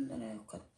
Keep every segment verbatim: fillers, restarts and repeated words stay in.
んだらよかった。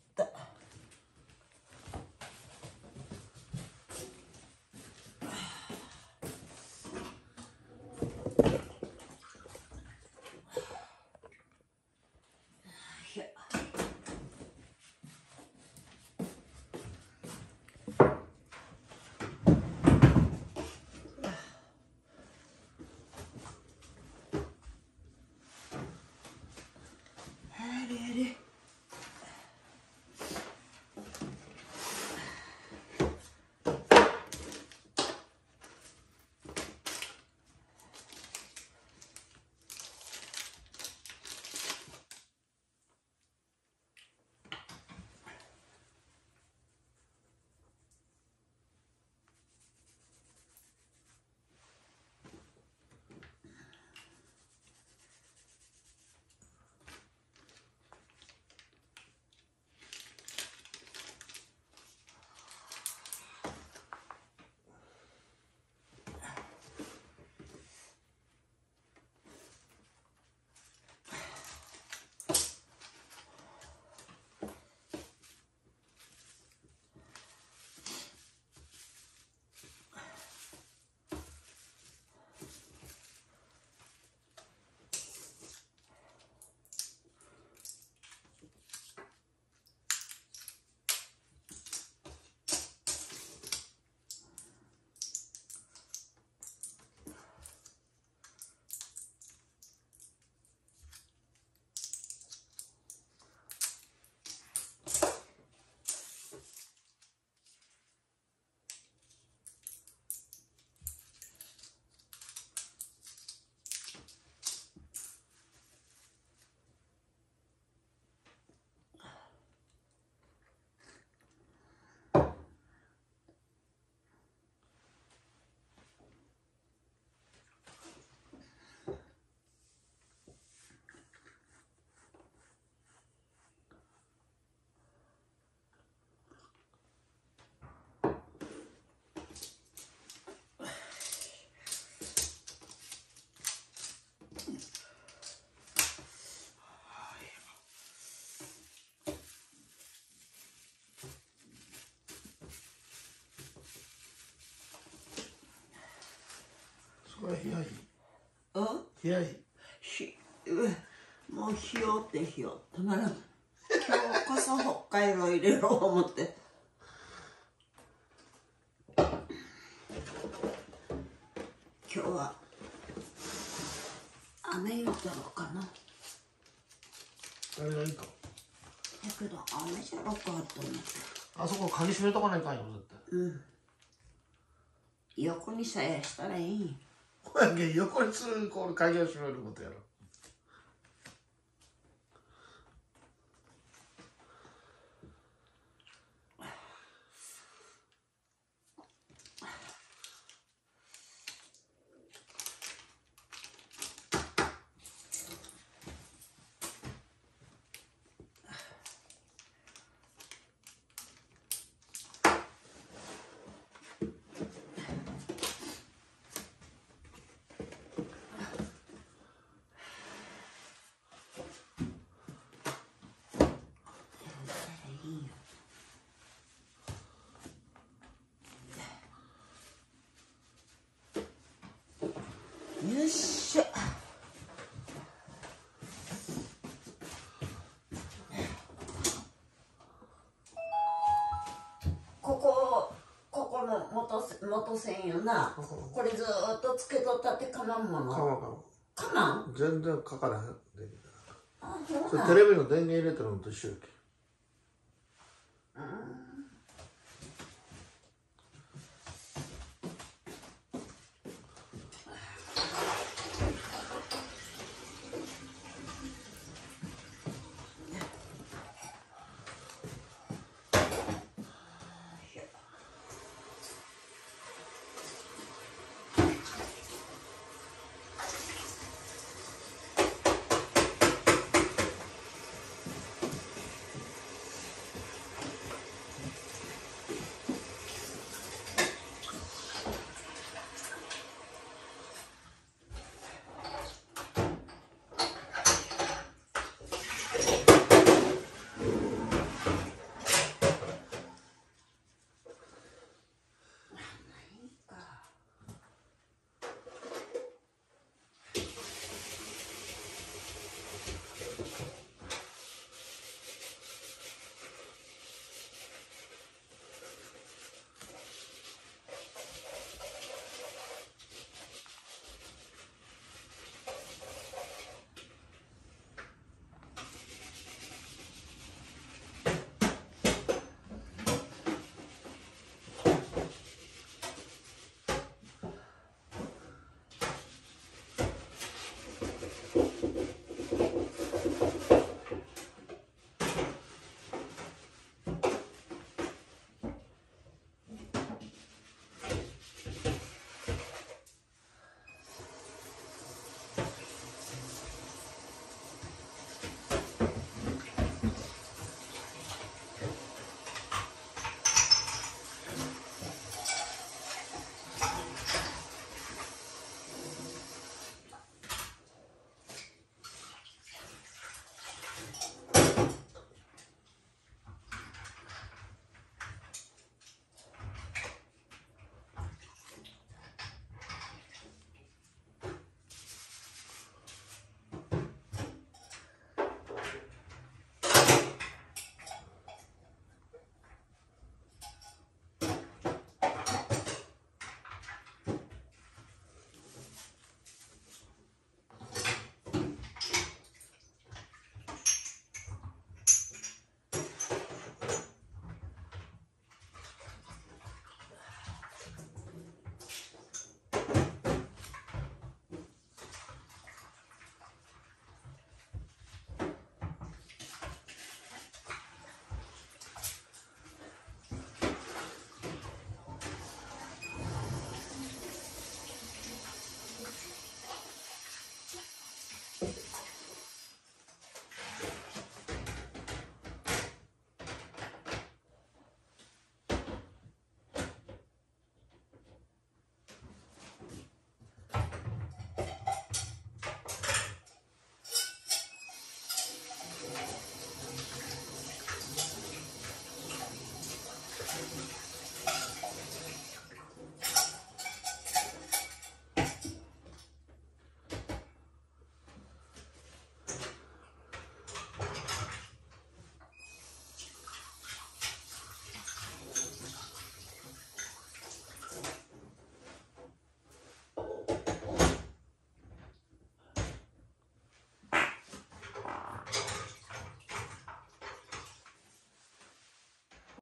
それは冷やい。 うん？ 冷やい。 ひ、もうひよってひよたまらん。今日こそ北海道入れろ思って。今日は雨言うたろうかな。 あれがいいか。 だけど雨じゃろうかと思って。 あそこ鍵閉めとかないかんよ絶対。 うん。横にさえしたらいい。 こうやけ横にするこの鍵を閉めることやろ。 よっしゃ。ここここの元元線よな。これずーっとつけとったってかまんもの。 かまんかまん。かまん。 全然かからへん。 あ、ほら。 それテレビの電源入れてるのと一緒やけ。